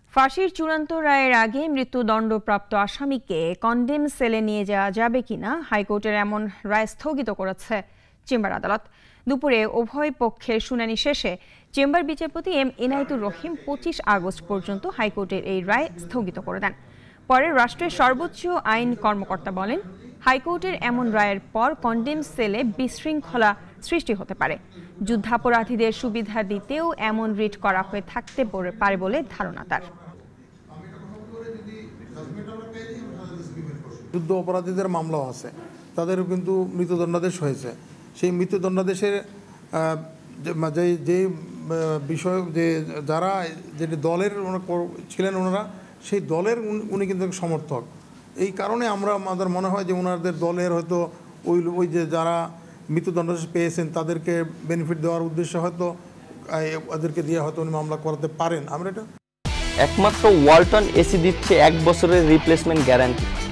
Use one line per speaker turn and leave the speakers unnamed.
ফাঁসির চূড়ান্ত রায়ের আগে মৃত্যুদণ্ডপ্রাপ্ত আসামিকে কনডেম সেলে নিয়ে যাওয়া যাবে কিনা হাইকোর্টের এমন রায় স্থগিত করেছে চেম্বার আদালত। দুপুরে উভয় পক্ষের শুনানি শেষে চেম্বার বিচারপতি এম ইনায়েতুর রহিম 25 আগস্ট পর্যন্ত হাইকোর্টের এই রায় স্থগিত করে দেন। পরে রাষ্ট্রের সর্বোচ্চ আইন কর্মকর্তা বলেন, হাইকোর্টের এমন রায়ের পর কনডেম সেলে বিশৃঙ্খলা সৃষ্টি হতে পারে। যুদ্ধাপরাধীদের সুবিধা দিতেও এমন রিট করা হয়ে থাকতে পারে বলে ধারণা তার।
যুদ্ধ অপরাধীদের মামলাও আছে, তাদেরও কিন্তু মৃত্যুদণ্ডাদেশ হয়েছে। সেই মৃত্যুদণ্ডাদেশের যে বিষয় যে যারা যে দলের ছিলেন ওনারা, সেই দলের উনি কিন্তু সমর্থক। এই কারণে আমাদের মনে হয় যে ওনাদের দলের হয়তো ওই যে যারা মৃত্যুদণ্ডাদেশ পেয়েছেন তাদেরকে বেনিফিট দেওয়ার উদ্দেশ্যে হয়তো ওদেরকে দিয়ে হয়তো উনি মামলা করাতে পারেন। আমরা এটা
একমাত্র ওয়ালটন এসি দিচ্ছে 1 বছরের রিপ্লেসমেন্ট গ্যারান্টি।